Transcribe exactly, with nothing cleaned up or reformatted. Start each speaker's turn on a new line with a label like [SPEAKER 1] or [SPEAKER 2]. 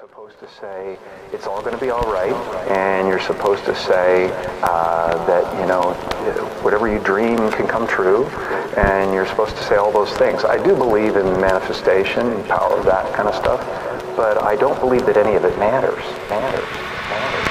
[SPEAKER 1] supposed to say it's all going to be all right, and you're supposed to say uh, that, you know, whatever you dream can come true, and you're supposed to say all those things. I do believe in manifestation and power of that kind of stuff, but I don't believe that any of it matters. Matters. Matters.